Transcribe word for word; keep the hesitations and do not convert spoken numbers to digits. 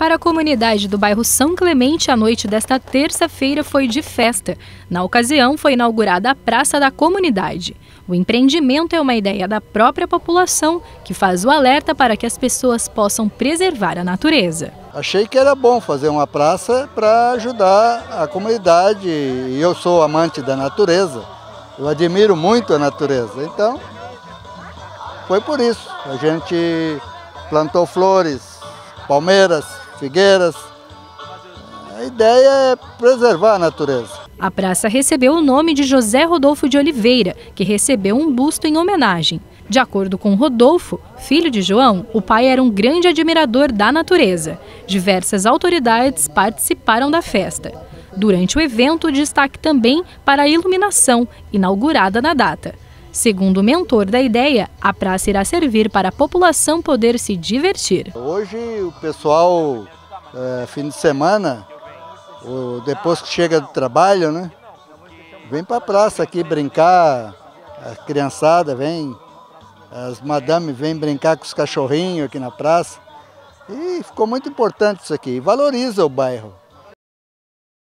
Para a comunidade do bairro São Clemente, a noite desta terça-feira foi de festa. Na ocasião, foi inaugurada a Praça da Comunidade. O empreendimento é uma ideia da própria população, que faz o alerta para que as pessoas possam preservar a natureza. Achei que era bom fazer uma praça para ajudar a comunidade. E eu sou amante da natureza, eu admiro muito a natureza. Então, foi por isso. A gente plantou flores, palmeiras, figueiras. A ideia é preservar a natureza. A praça recebeu o nome de José Rodolfo de Oliveira, que recebeu um busto em homenagem. De acordo com Rodolfo, filho de João, o pai era um grande admirador da natureza. Diversas autoridades participaram da festa. Durante o evento, destaque também para a iluminação, inaugurada na data. Segundo o mentor da ideia, a praça irá servir para a população poder se divertir. Hoje o pessoal, é, fim de semana, depois que chega do trabalho, né, vem para a praça aqui brincar, a criançada vem, as madames vêm brincar com os cachorrinhos aqui na praça. E ficou muito importante isso aqui, valoriza o bairro.